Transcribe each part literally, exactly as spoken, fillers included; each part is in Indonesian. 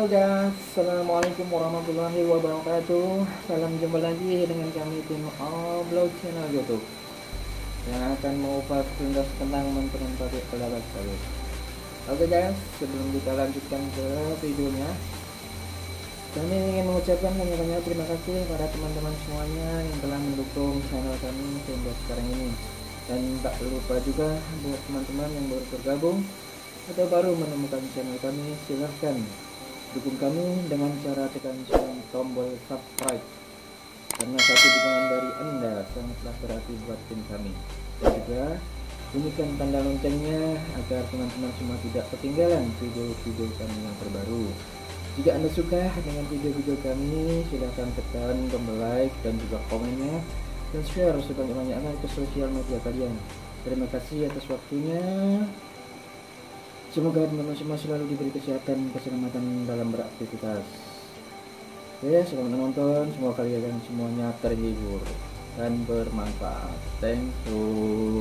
Halo guys, assalamualaikum warahmatullahi wabarakatuh. Salam jumpa lagi dengan kami tim Oblog channel YouTube yang akan mengupas tuntas tentang memperempati pendapat sawit. Oke guys, sebelum kita lanjutkan ke videonya, kami ingin mengucapkan banyak-banyak terima kasih kepada teman-teman semuanya yang telah mendukung channel kami hingga sekarang ini. Dan tak lupa juga buat teman-teman yang baru bergabung atau baru menemukan channel kami, silahkan dukung kami dengan cara tekan tombol subscribe, karena satu dukungan dari Anda sangatlah berarti buat tim kami. Dan juga bunyikan tanda loncengnya agar teman-teman semua tidak ketinggalan video-video kami yang terbaru. Jika Anda suka dengan video-video kami, silahkan tekan tombol like dan juga komennya dan share sebanyak-banyaknya ke sosial media kalian. Terima kasih atas waktunya. Semoga teman-teman semua selalu diberi kesehatan, keselamatan dalam beraktivitas. Oke, selamat menonton. Semoga kalian semuanya terhibur dan bermanfaat. Thank you.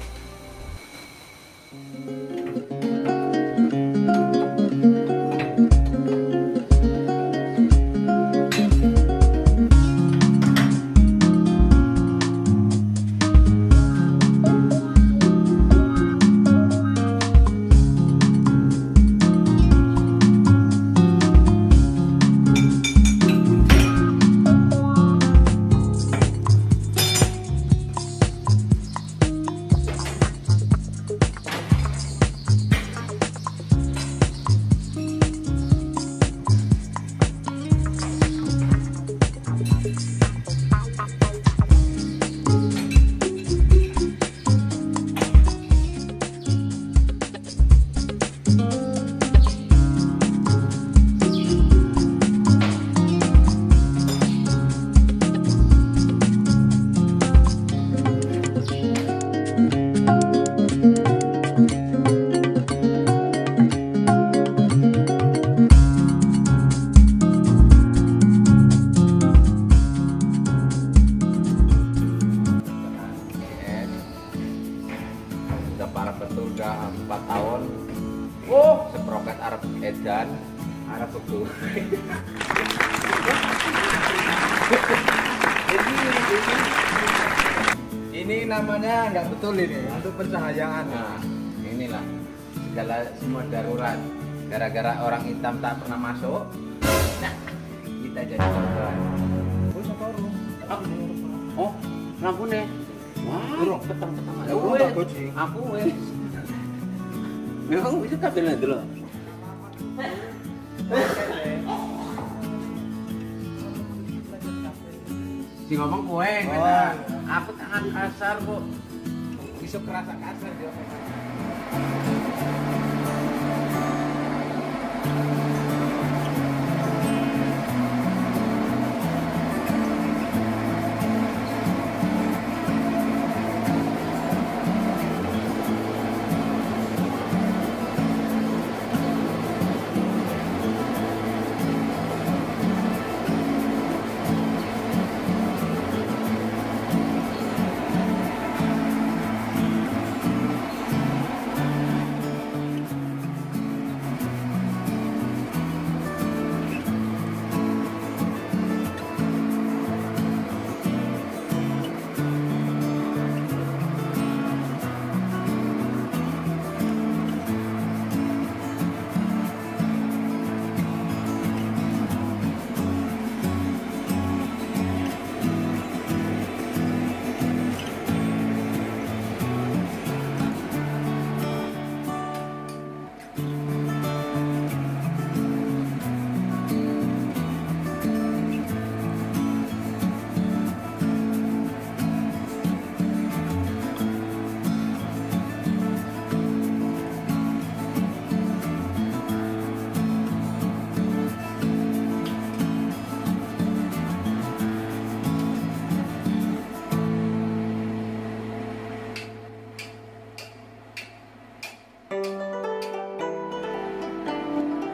Para betul udah empat tahun. Oh, seproket Arab edan, Arab betul. ini, ini, ini namanya nggak betul ini untuk pencahayaan. Nah, inilah segala semua darurat. Gara-gara orang hitam tak pernah masuk, nah kita jadi korban. Oh, lampu nih. Wah, petang-petang aja. Aku wes. Memang bisa kabelnya dulu. Si ngomong kowe, kan? Aku tangan kasar kok. Bisa kerasa kasar dia.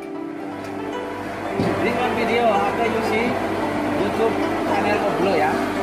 Dengan video H P U C YouTube channel Oblo ya.